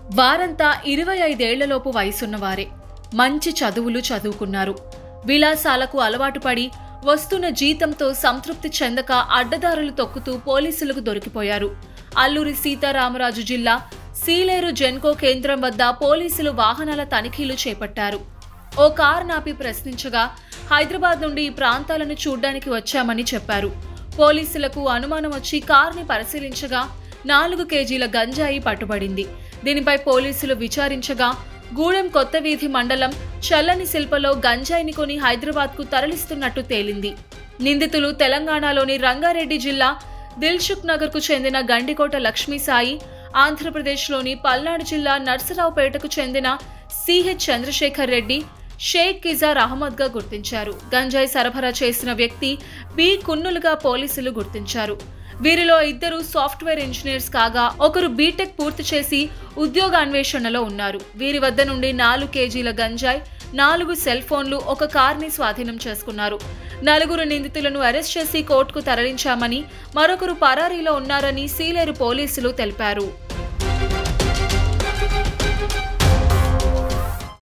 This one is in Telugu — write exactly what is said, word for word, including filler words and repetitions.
వారంతా ఇరవై ఐదేళ్లలోపు వయసున్నవారే. మంచి చదువులు చదువుకున్నారు. విలాసాలకు అలవాటు పడి వస్తున్న జీతంతో సంతృప్తి చెందక అడ్డదారులు తొక్కుతూ పోలీసులకు దొరికిపోయారు. అల్లూరి సీతారామరాజు జిల్లా సీలేరు జెన్కో కేంద్రం వద్ద పోలీసులు వాహనాల తనిఖీలు చేపట్టారు. ఓ కారు నాపి ప్రశ్నించగా హైదరాబాద్ నుండి ఈ ప్రాంతాలను చూడ్డానికి వచ్చామని చెప్పారు. పోలీసులకు అనుమానం వచ్చి కారుని పరిశీలించగా నాలుగు కేజీల గంజాయి పట్టుబడింది. దీనిపై పోలీసులు విచారించగా గూడెం కొత్త వీధి మండలం చల్లని శిల్పలో గంజాయిని కొని హైదరాబాద్కు తరలిస్తున్నట్టు తేలింది. నిందితులు తెలంగాణలోని రంగారెడ్డి జిల్లా దిల్సుఖ్ నగర్కు చెందిన గండికోట లక్ష్మీసాయి, ఆంధ్రప్రదేశ్లోని పల్నాడు జిల్లా నర్సరావుపేటకు చెందిన సిహెచ్ చంద్రశేఖర్ రెడ్డి, షేక్ కిజార్ అహ్మద్గా గుర్తించారు. గంజాయి సరఫరా చేసిన వ్యక్తి బి కున్నులుగా పోలీసులు గుర్తించారు. వీరిలో ఇద్దరు సాఫ్ట్వేర్ ఇంజనీర్స్ కాగా ఒకరు బీటెక్ పూర్తి చేసి ఉద్యోగ అన్వేషణలో ఉన్నారు. వీరి వద్ద నుండి నాలుగు కేజీల గంజాయి, నాలుగు సెల్ ఫోన్లు, ఒక కార్ని స్వాధీనం చేసుకున్నారు. నలుగురు నిందితులను అరెస్ట్ చేసి కోర్టుకు తరలించామని, మరొకరు పరారీలో ఉన్నారని సీలేరు పోలీసులు తెలిపారు.